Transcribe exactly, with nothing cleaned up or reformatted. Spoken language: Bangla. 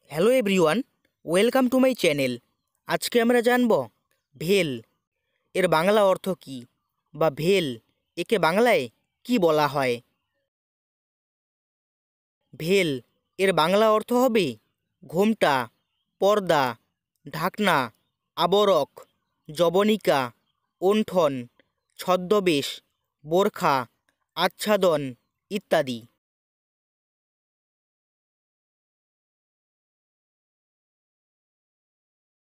Hello everyone, welcome to my channel. আজকে আমরা জানব ভেল এর বাংলা অর্থ কী, বা ভেল একে বাংলায় কি বলা হয়। ভেল এর বাংলা অর্থ হবে ঘোমটা, পর্দা, ঢাকনা, আবরক, জবনিকা, ওণ্ঠন, ছদ্মবেশ, বোরখা, আচ্ছাদন ইত্যাদি।